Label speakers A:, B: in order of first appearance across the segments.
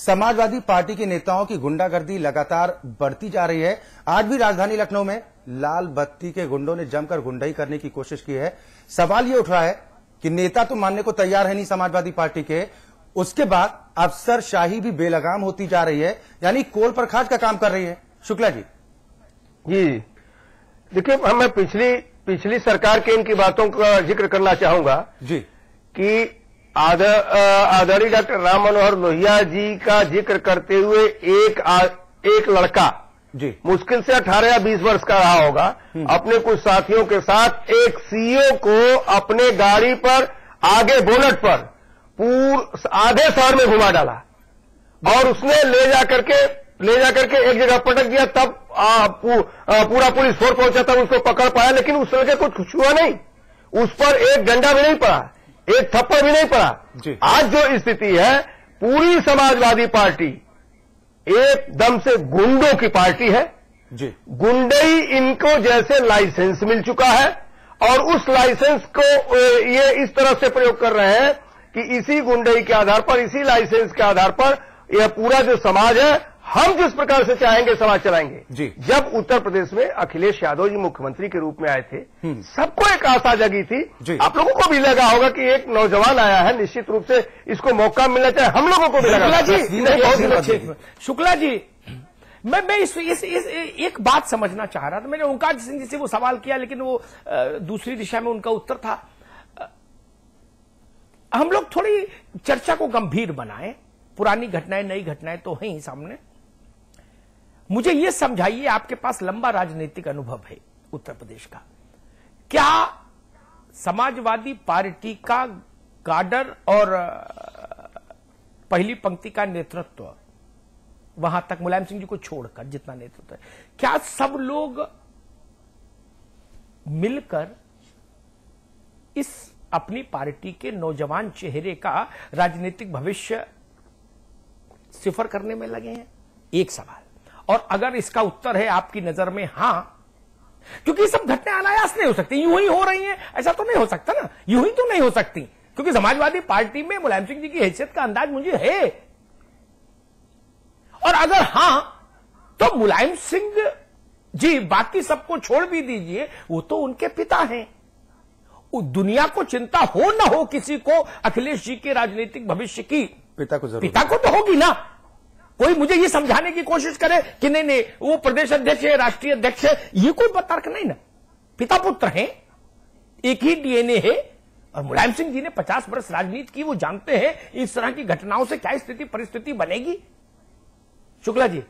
A: Samajwadi party के नेताओं की गुंडागर्दी लगातार बढ़ती जा रही है। आज भी राजधानी लखनऊ में लाल बत्ती के गुंडों ने जमकर गुंडाई करने की कोशिश की है। सवाल ये उठ रहा है कि नेता तो मानने को तैयार है नहीं समाजवादी पार्टी के, उसके बाद अफसरशाही भी बेलगाम होती जा रही है, यानी कोल पर खाज का काम कर रही है। शुक्ला जी।
B: देखिए, मैं पिछली सरकार के इनकी बातों का जिक्र करना चाहूंगा
A: जी
B: कि आदरणीय डॉक्टर राम मनोहर लोहिया जी का जिक्र करते हुए एक लड़का
A: जी
B: मुश्किल से 18 या 20 वर्ष का रहा होगा, अपने कुछ साथियों के साथ एक सीईओ को अपने गाड़ी पर आगे बोनट पर आधे शहर में घुमा डाला और उसने ले जाकर के एक जगह पटक दिया। तब पूरा पुलिस फोर्स पहुंचा, तब उसको पकड़ पाया, लेकिन उस लड़के को कुछ हुआ नहीं, उस पर एक डंडा भी नहीं पड़ा, एक थप्पड़ भी नहीं पड़ा। आज जो स्थिति है, पूरी समाजवादी पार्टी एकदम से गुंडों की पार्टी है
A: जी।
B: गुंडई इनको जैसे लाइसेंस मिल चुका है और उस लाइसेंस को ये इस तरह से प्रयोग कर रहे हैं कि इसी गुंडई के आधार पर, इसी लाइसेंस के आधार पर यह पूरा जो समाज है, हम जिस प्रकार से चाहेंगे समाज चलाएंगे
A: जी।
B: जब उत्तर प्रदेश में अखिलेश यादव जी मुख्यमंत्री के रूप में आए थे, सबको एक आशा जगी थी। आप लोगों को भी लगा होगा कि एक नौजवान आया है, निश्चित रूप से इसको मौका मिलना चाहिए, हम लोगों को भी लगा।
C: शुक्ला जी, मैं इस एक बात समझना चाह रहा था। मैंने ओंकार सिंह जी से वो सवाल किया, लेकिन वो दूसरी दिशा में उनका उत्तर था। हम लोग थोड़ी चर्चा को गंभीर बनाएं, पुरानी घटनाएं नई घटनाएं तो हैं ही सामने। मुझे यह समझाइए, आपके पास लंबा राजनीतिक अनुभव है उत्तर प्रदेश का, क्या समाजवादी पार्टी का काडर और पहली पंक्ति का नेतृत्व, वहां तक मुलायम सिंह जी को छोड़कर जितना नेतृत्व है, क्या सब लोग मिलकर इस अपनी पार्टी के नौजवान चेहरे का राजनीतिक भविष्य सिफर करने में लगे हैं? एक सवाल। और अगर इसका उत्तर है आपकी नजर में हां, क्योंकि सब घटनाएं अनायास नहीं हो सकती, यूं ही हो रही हैं, ऐसा तो नहीं हो सकता ना, यूं ही तो नहीं हो सकती, क्योंकि समाजवादी पार्टी में मुलायम सिंह जी की हैसियत का अंदाज मुझे है। और अगर हां, तो मुलायम सिंह जी, बाकी सबको छोड़ भी दीजिए, वो तो उनके पिता हैं। दुनिया को चिंता हो ना हो किसी को अखिलेश जी के राजनीतिक भविष्य की, पिता को तो होगी ना। कोई मुझे ये समझाने की कोशिश करे कि नहीं वो प्रदेश अध्यक्ष है, राष्ट्रीय अध्यक्ष है, ये कोई तर्क नहीं ना। पिता पुत्र हैं, एक ही डीएनए है। और मुलायम सिंह जी ने 50 वर्ष राजनीति की, वो जानते हैं इस तरह की घटनाओं से क्या स्थिति परिस्थिति बनेगी। शुक्ला जी।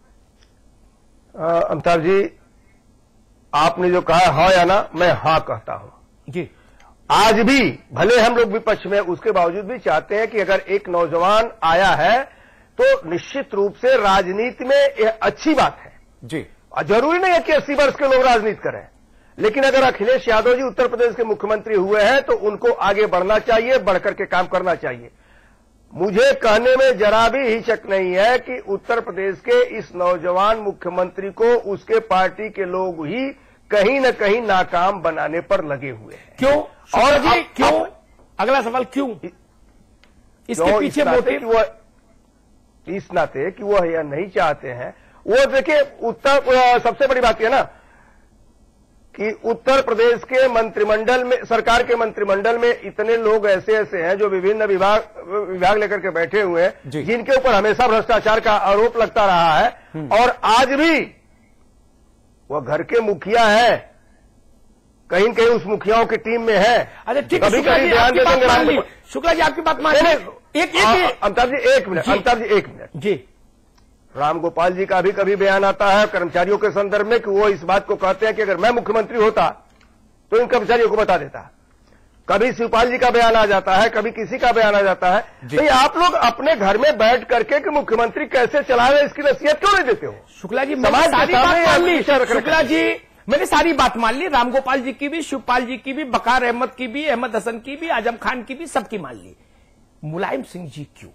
B: अमिताभ जी, आपने जो कहा हाँ या ना, मैं हाँ कहता हूं
C: जी।
B: आज भी भले हम लोग विपक्ष में, उसके बावजूद भी चाहते हैं कि अगर एक नौजवान आया है तो निश्चित रूप से राजनीति में यह अच्छी बात है
A: जी।
B: जरूरी नहीं है कि 80 वर्ष के लोग राजनीति करें, लेकिन अगर अखिलेश यादव जी उत्तर प्रदेश के मुख्यमंत्री हुए हैं तो उनको आगे बढ़ना चाहिए, बढ़कर के काम करना चाहिए। मुझे कहने में जरा भी हिचक नहीं है कि उत्तर प्रदेश के इस नौजवान मुख्यमंत्री को उसके पार्टी के लोग ही कहीं न कहीं नाकाम बनाने पर लगे हुए हैं।
C: क्यों? और जी क्यों? अगला सवाल, क्यों? इसके पीछे मोटिव
B: इस नाते कि वो यह नहीं चाहते हैं। वो देखिए, सबसे बड़ी बात यह ना कि उत्तर प्रदेश के मंत्रिमंडल में, सरकार के मंत्रिमंडल में इतने लोग ऐसे हैं जो विभिन्न विभाग लेकर के बैठे हुए हैं, जिनके ऊपर हमेशा भ्रष्टाचार का आरोप लगता रहा है। और आज भी वह घर के मुखिया है, कहीं न कहीं उस मुखियाओं की टीम में है।
C: अरे ठीक है, ध्यान देंगे। शुक्ला जी, आपकी बात मानिए।
B: अमिताभ जी एक मिनट
C: जी।
B: राम गोपाल जी का भी कभी बयान आता है कर्मचारियों के संदर्भ में कि वो इस बात को कहते हैं कि अगर मैं मुख्यमंत्री होता तो इन कर्मचारियों को बता देता। कभी शिवपाल जी का बयान आ जाता है, कभी किसी का बयान आ जाता है। तो आप लोग अपने घर में बैठ करके कि मुख्यमंत्री कैसे चलावे इसकी नसीहत क्यों नहीं देते हो?
C: शुक्ला जी, मैंने सारी बात मान ली। शुक्ला जी, मैंने सारी बात मान ली, राम गोपाल जी की भी, शिवपाल जी की भी, बकार अहमद की भी, अहमद हसन की भी, आजम खान की भी, सबकी मान ली। मुलायम सिंह जी क्यों?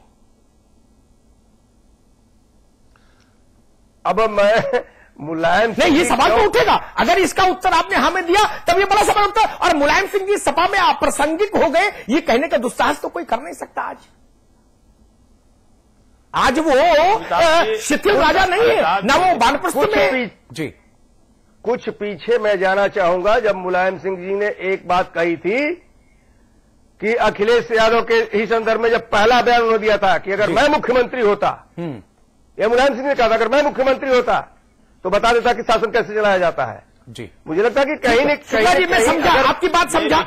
B: अब मैं मुलायम
C: नहीं, ये सवाल तो उठेगा। अगर इसका उत्तर आपने हाँ में दिया तब ये बड़ा सवाल उठता है। और मुलायम सिंह जी सपा में अप्रासंगिक हो गए, ये कहने का दुस्साहस तो कोई कर नहीं सकता आज। आज वो शिथिल राजा नहीं है, ना वो वानप्रस्थ में।
A: जी,
B: कुछ पीछे मैं जाना चाहूंगा। जब मुलायम सिंह जी ने एक बात कही थी कि अखिलेश यादव के ही संदर्भ में जब पहला बयान उन्होंने दिया था कि अगर मैं मुख्यमंत्री होता, ये मुलायम सिंह ने कहा था, अगर मैं मुख्यमंत्री होता तो बता देता कि शासन कैसे चलाया जाता है।
A: जी,
B: मुझे लगता है कि कहीं न कहीं
C: मैं समझा आपकी बात, समझा।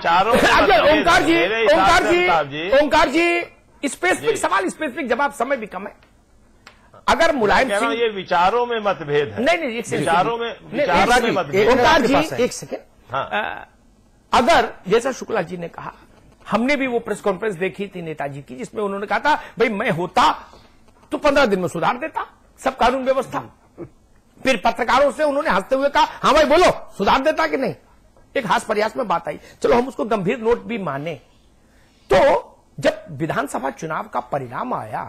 C: ओंकार जी स्पेसिफिक सवाल, स्पेसिफिक जवाब, समय भी कम है। अगर मुलायम सिंह,
D: ये विचारों में मतभेद है।
C: नहीं, एक
D: विचारों में मतभेद।
C: ओंकार जी एक सेकेंड, अगर जैसा शुक्ला जी ने कहा, हमने भी वो प्रेस कॉन्फ्रेंस देखी थी नेताजी की, जिसमें उन्होंने कहा था भाई मैं होता तो 15 दिन में सुधार देता सब कानून व्यवस्था। फिर पत्रकारों से उन्होंने हंसते हुए कहा हाँ भाई बोलो सुधार देता कि नहीं। एक हास्य प्रयास में बात आई, चलो हम उसको गंभीर नोट भी माने। तो जब विधानसभा चुनाव का परिणाम आया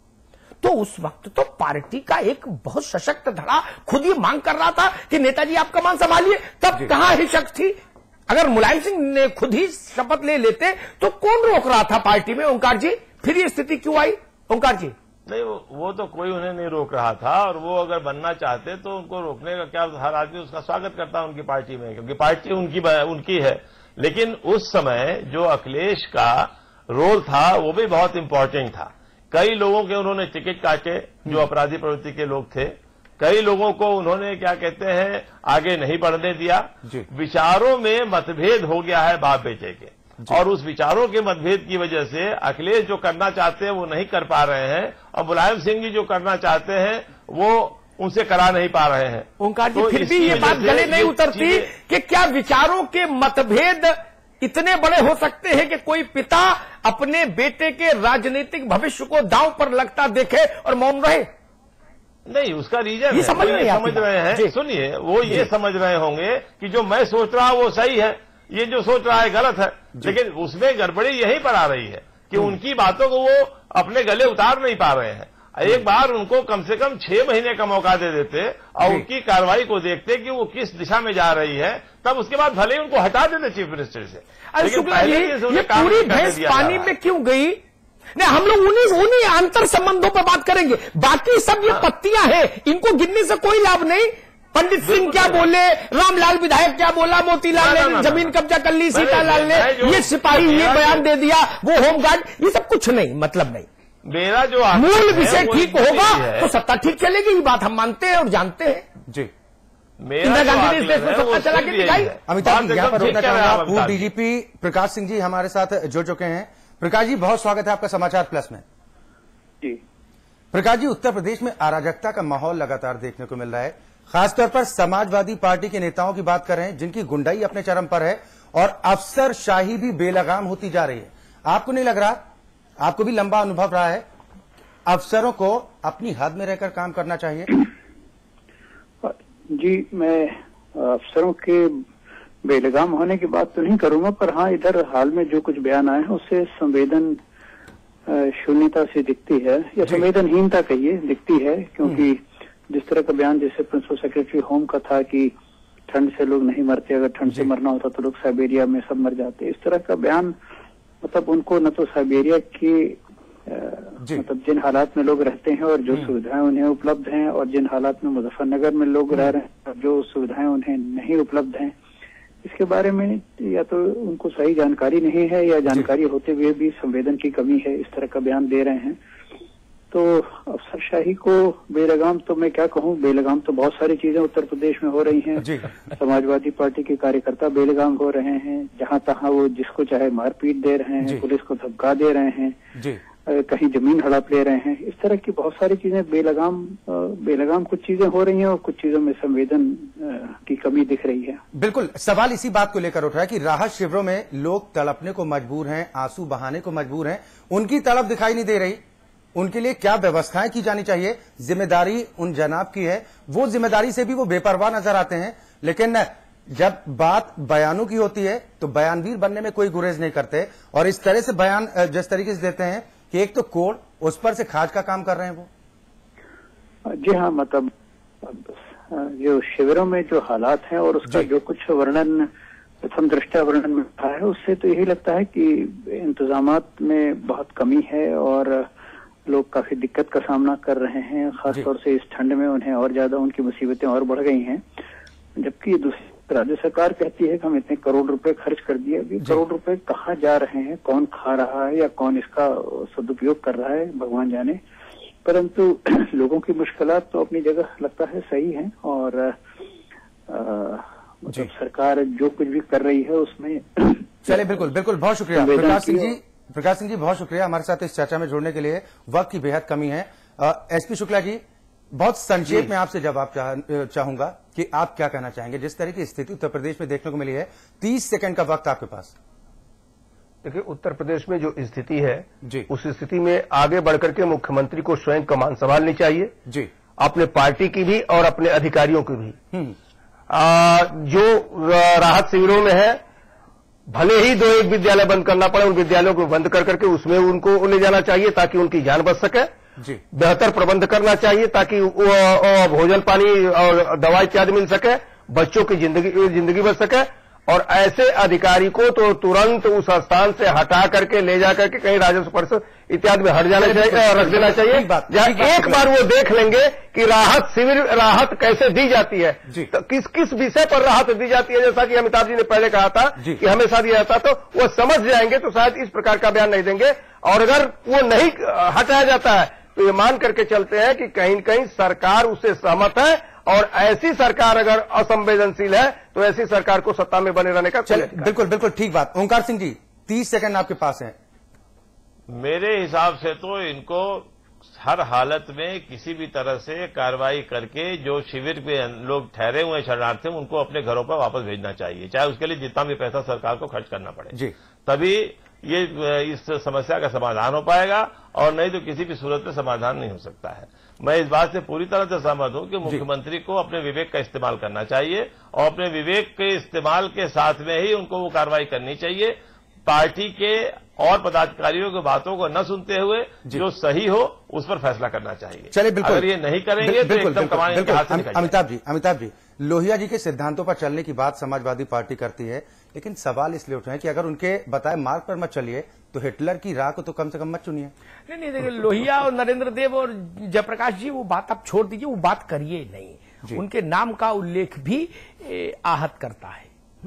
C: तो उस वक्त तो पार्टी का एक बहुत सशक्त धड़ा खुद ही मांग कर रहा था कि नेताजी आप कमान संभालिए। तब कहां हिचक थी? अगर मुलायम सिंह ने खुद ही शपथ ले लेते तो कौन रोक रहा था पार्टी में? ओंकार जी फिर ये स्थिति क्यों आई? ओंकार जी
D: नहीं, वो तो कोई उन्हें नहीं रोक रहा था, और वो अगर बनना चाहते तो उनको रोकने का क्या, हर आदमी उसका स्वागत करता है उनकी पार्टी में, क्योंकि पार्टी उनकी है। लेकिन उस समय जो अखिलेश का रोल था वो भी बहुत इंपॉर्टेंट था। कई लोगों के उन्होंने टिकट काटे जो अपराधी प्रवृत्ति के लोग थे, कई लोगों को उन्होंने क्या कहते हैं आगे नहीं बढ़ने दिया। विचारों में मतभेद हो गया है बाप बेटे के, और उस विचारों के मतभेद की वजह से अखिलेश जो करना चाहते हैं वो नहीं कर पा रहे हैं, और मुलायम सिंह जी जो करना चाहते हैं वो उनसे करा नहीं पा रहे हैं।
C: ओंकार जी तो फिर भी ये बात गले नहीं उतरती कि क्या विचारों के मतभेद इतने बड़े हो सकते हैं कि कोई पिता अपने बेटे के राजनीतिक भविष्य को दांव पर लगता देखे और मौन रहे?
D: नहीं, उसका रीजन
C: ये समझ
D: रहे हैं। सुनिए, वो ये समझ रहे होंगे कि जो मैं सोच रहा हूं वो सही है, ये जो सोच रहा है गलत है। लेकिन उसमें गड़बड़ी यहीं पर आ रही है कि उनकी बातों को वो अपने गले उतार नहीं पा रहे हैं। एक बार उनको कम से कम 6 महीने का मौका दे देते और उनकी कार्रवाई को देखते कि वो किस दिशा में जा रही है, तब उसके बाद भले ही उनको हटा देते चीफ मिनिस्टर से।
C: अरे शुक्ला जी, ये पूरी भैंस पानी में क्यों गई? नहीं, हम लोग उन्हीं अंतर संबंधों पर बात करेंगे। बाकी सब ये पत्तियां हैं, इनको गिनने से कोई लाभ नहीं। पंडित सिंह क्या बोले, रामलाल विधायक क्या बोला, मोतीलाल ने जमीन कब्जा कर ली, सीतालाल ने, ये सिपाही ये बयान दे दिया, वो होमगार्ड, ये सब कुछ नहीं, मतलब नहीं।
D: मेरा जो
C: मूल विषय ठीक होगा तो सत्ता ठीक चलेगी, ये बात हम मानते हैं और जानते हैं।
A: जी,
C: इंदिरा गांधी ने इस देश में सत्ता चला के दिखाई।
A: अमिताभ जी, यहाँ पर रोकना चाहूंगा, पूर्व डीजीपी प्रकाश सिंह जी हमारे साथ जुड़ चुके हैं। प्रकाश जी बहुत स्वागत है आपका समाचार प्लस में।
E: जी
A: प्रकाश जी, उत्तर प्रदेश में अराजकता का माहौल लगातार देखने को मिल रहा है, खासतौर पर समाजवादी पार्टी के नेताओं की बात कर रहे हैं जिनकी गुंडाई अपने चरम पर है और अफसरशाही भी बेलगाम होती जा रही है। आपको नहीं लग रहा, आपको भी लंबा अनुभव रहा है, अफसरों को अपनी हद में रहकर काम करना चाहिए?
E: जी, मैं अफसरों के बेलगाम होने की बात तो नहीं करूंगा, पर हाँ इधर हाल में जो कुछ बयान आए हैं उससे संवेदन शून्यता से दिखती है, या संवेदनहीनता कहिए दिखती है। क्योंकि जिस तरह का बयान जैसे प्रिंसिपल सेक्रेटरी होम का था कि ठंड से लोग नहीं मरते, अगर ठंड से मरना होता तो लोग साइबेरिया में सब मर जाते, इस तरह का बयान मतलब उनको न तो साइबेरिया के मतलब जिन हालात में लोग रहते हैं और जो सुविधाएं उन्हें उपलब्ध हैं, और जिन हालात में मुजफ्फरनगर में लोग रह रहे हैं और जो सुविधाएं उन्हें नहीं उपलब्ध हैं, इसके बारे में या तो उनको सही जानकारी नहीं है या जानकारी होते हुए भी संवेदन की कमी है, इस तरह का बयान दे रहे हैं। तो अफसरशाही को बेलगाम तो मैं क्या कहूँ, बेलगाम तो बहुत सारी चीजें उत्तर प्रदेश में हो रही हैं। समाजवादी पार्टी के कार्यकर्ता बेलगाम हो रहे हैं, जहां तहां वो जिसको चाहे मारपीट दे रहे हैं, पुलिस को धमका दे रहे हैं, कहीं जमीन हड़प ले रहे हैं। इस तरह की बहुत सारी चीजें बेलगाम कुछ चीजें हो रही हैं और कुछ चीजों में संवेदन की कमी दिख रही है।
A: बिल्कुल, सवाल इसी बात को लेकर उठ रहा है कि राहत शिविरों में लोग तड़पने को मजबूर हैं, आंसू बहाने को मजबूर हैं, उनकी तड़प दिखाई नहीं दे रही। उनके लिए क्या व्यवस्थाएं की जानी चाहिए? जिम्मेदारी उन जनाब की है, वो जिम्मेदारी से भी वो बेपरवाह नजर आते हैं। लेकिन जब बात बयानों की होती है तो बयानवीर बनने में कोई गुरेज नहीं करते, और इस तरह से बयान जिस तरीके से देते हैं कि एक तो कोड उस पर से खाज का काम कर रहे हैं वो।
E: जी हाँ, मतलब जो शिविरों में जो हालात हैं और उसका जो कुछ वर्णन प्रथम दृष्टया वर्णन में रहा है, उससे तो यही लगता है कि इंतजामात में बहुत कमी है और लोग काफी दिक्कत का सामना कर रहे हैं, खासतौर से इस ठंड में उन्हें और ज्यादा उनकी मुसीबतें और बढ़ गई हैं। जबकि दूसरी राज्य सरकार कहती है कि हम इतने करोड़ रुपए खर्च कर दिए, अभी करोड़ रुपए कहाँ जा रहे हैं, कौन खा रहा है या कौन इसका सदुपयोग कर रहा है, भगवान जाने। परंतु लोगों की मुश्किलात तो अपनी जगह लगता है सही है, और मतलब सरकार जो कुछ भी कर रही है उसमें
A: चलिए, बिल्कुल बिल्कुल, बहुत शुक्रिया प्रकाश सिंह जी, बहुत शुक्रिया हमारे साथ इस चर्चा में जुड़ने के लिए। वक्त की बेहद कमी है। एसपी शुक्ला जी, बहुत संक्षेप में आपसे जवाब चाहूंगा कि आप क्या कहना चाहेंगे जिस तरह की स्थिति उत्तर प्रदेश में देखने को मिली है। 30 सेकंड का वक्त आपके पास।
B: देखिए, उत्तर प्रदेश में जो स्थिति है
A: जी,
B: उस स्थिति में आगे बढ़कर के मुख्यमंत्री को स्वयं कमान संभालनी चाहिए
A: जी,
B: अपने पार्टी की भी और अपने अधिकारियों की भी। जो राहत शिविरों में है, भले ही 2-1 विद्यालय बंद करना पड़े, उन विद्यालयों को बंद कर करके उसमें उनको ले जाना चाहिए ताकि उनकी जान बच सके
A: जी।
B: बेहतर प्रबंध करना चाहिए ताकि भोजन पानी और दवा इत्यादि मिल सके, बच्चों की जिंदगी बच सके। और ऐसे अधिकारी को तो तुरंत उस स्थान से हटा करके ले जाकर के कहीं राजस्व परिषद इत्यादि में हट जाना चाहिए, रख देना चाहिए। जहां एक बार वो देख लेंगे कि राहत शिविर, राहत कैसे दी जाती है, तो किस किस विषय पर राहत दी जाती है, जैसा कि अमिताभ जी ने पहले कहा था कि हमेशा दिया जाता, तो वो समझ जाएंगे तो शायद इस प्रकार का बयान नहीं देंगे। और अगर वो नहीं हटाया जाता है तो ये मान करके चलते हैं कि कहीं न कहीं सरकार उससे सहमत है, और ऐसी सरकार अगर असंवेदनशील है तो ऐसी सरकार को सत्ता में बने रहने का
A: बिल्कुल बिल्कुल ठीक बात। ओंकार सिंह जी, 30 सेकंड आपके पास है।
D: मेरे हिसाब से तो इनको हर हालत में किसी भी तरह से कार्रवाई करके जो शिविर पे लोग ठहरे हुए शरणार्थी उनको अपने घरों पर वापस भेजना चाहिए, चाहे उसके लिए जितना भी पैसा सरकार को खर्च करना पड़े
A: जी।
D: तभी ये इस समस्या का समाधान हो पाएगा, और नहीं तो किसी भी सूरत में समाधान नहीं हो सकता है। मैं इस बात से पूरी तरह से सहमत हूं कि मुख्यमंत्री को अपने विवेक का इस्तेमाल करना चाहिए, और अपने विवेक के इस्तेमाल के साथ में ही उनको वो कार्रवाई करनी चाहिए। पार्टी के और पदाधिकारियों की बातों को न सुनते हुए जो सही हो उस पर फैसला करना चाहिए।
A: चलिए, बिल्कुल,
D: अगर ये नहीं करेंगे तो एकदम कमाने के हाथ से निकल जाएंगे।
A: अमिताभ जी, लोहिया जी के सिद्धांतों पर चलने की बात समाजवादी पार्टी करती है, लेकिन सवाल इसलिए उठे हैं कि अगर उनके बताए मार्ग पर मत चलिए तो हिटलर की राह को तो कम से कम मत चुनिए।
C: नहीं, देखिए, लोहिया और नरेंद्र देव और जयप्रकाश जी वो बात आप छोड़ दीजिए, वो बात करिए नहीं। उनके नाम का उल्लेख भी आहत करता है,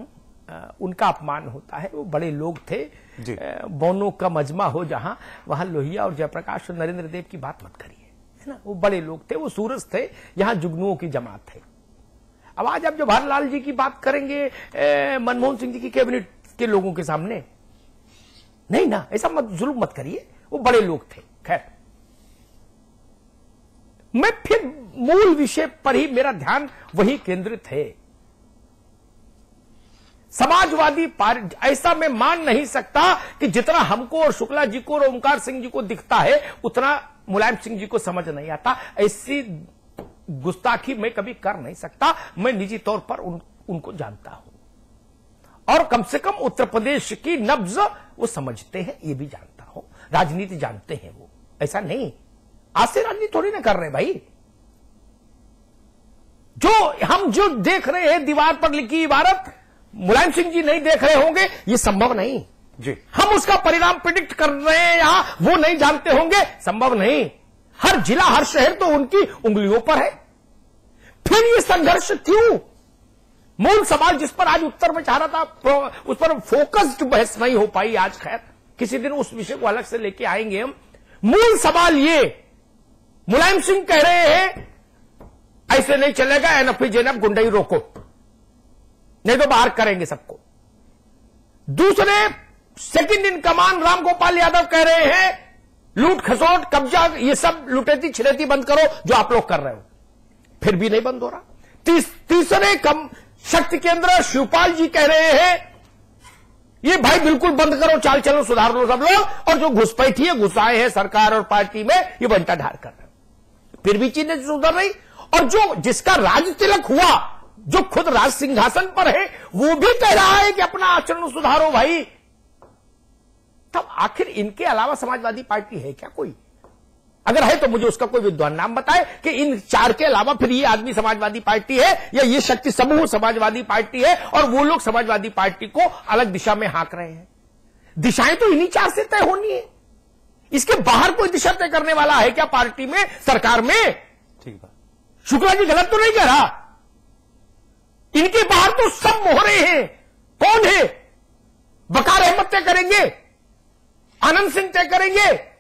C: उनका अपमान होता है। वो बड़े लोग थे, बौनों का मजमा हो जहां, वहां लोहिया और जयप्रकाश और नरेंद्र देव की बात मत करिए, है ना। वो बड़े लोग थे, वो सूरज थे, यहां जुगनुओं की जमात थे। अब आज आप जवाहरलाल जी की बात करेंगे मनमोहन सिंह जी की कैबिनेट के लोगों के सामने, नहीं ना, ऐसा मत जुल्म मत करिए, वो बड़े लोग थे। खैर, मैं फिर मूल विषय पर ही मेरा ध्यान वही केंद्रित है। समाजवादी पार्टी, ऐसा मैं मान नहीं सकता कि जितना हमको और शुक्ला जी को और ओंकार सिंह जी को दिखता है उतना मुलायम सिंह जी को समझ नहीं आता। ऐसी गुस्ताखी मैं कभी कर नहीं सकता। मैं निजी तौर पर उनको जानता हूं, और कम से कम उत्तर प्रदेश की नब्ज वो समझते हैं, ये भी जानता हूं। राजनीति जानते हैं वो, ऐसा नहीं आज से राजनीति थोड़ी ना कर रहे भाई। हम जो देख रहे हैं दीवार पर लिखी इबारत, मुलायम सिंह जी नहीं देख रहे होंगे, ये संभव नहीं
A: जी।
C: हम उसका परिणाम प्रिडिक्ट कर रहे हैं यहां, वो नहीं जानते होंगे, संभव नहीं। हर जिला हर शहर तो उनकी उंगलियों पर है। फिर ये संघर्ष क्यों? मूल सवाल जिस पर आज उत्तर में चाह रहा था, उस पर फोकस्ड बहस नहीं हो पाई आज। खैर, किसी दिन उस विषय को अलग से लेके आएंगे हम। मूल सवाल ये, मुलायम सिंह कह रहे हैं ऐसे नहीं चलेगा, एनएफपी जेएनएफ गुंडाई रोको, नहीं तो बाहर करेंगे सबको। दूसरे second in command Ram Gopal Yadav कह रहे हैं लूट खसोट कब्जा ये सब लुटेती छिड़ेती बंद करो जो आप लोग कर रहे हो, फिर भी नहीं बंद हो रहा। तीसरे कम शक्ति केंद्र शिवपाल जी कह रहे हैं ये भाई बिल्कुल बंद करो, चाल चलो सुधार लो सब लोग, और जो घुसपैठी है घुसाए हैं सरकार और पार्टी में ये बंटा ढार कर रहे हैं, फिर भी चीजें सुधर रही। और जो जिसका राज तिलक हुआ, जो खुद राज सिंहासन पर है, वो भी कह रहा है कि अपना आचरण सुधारो भाई। तब आखिर इनके अलावा समाजवादी पार्टी है क्या कोई? अगर है तो मुझे उसका कोई विद्वान नाम बताए कि इन चार के अलावा फिर ये आदमी समाजवादी पार्टी है या ये शक्ति समूह समाजवादी पार्टी है, और वो लोग समाजवादी पार्टी को अलग दिशा में हाँक रहे हैं। दिशाएं तो इन्हीं चार से तय होनी है। इसके बाहर कोई दिशा तय करने वाला है क्या पार्टी में, सरकार में?
A: ठीक बात।
C: शुक्ला जी गलत तो नहीं कह रहा। इनके बाहर तो सब मोहरे हैं। कौन है? वकार अहमद तय करेंगे, आनंद सिंह तय करेंगे,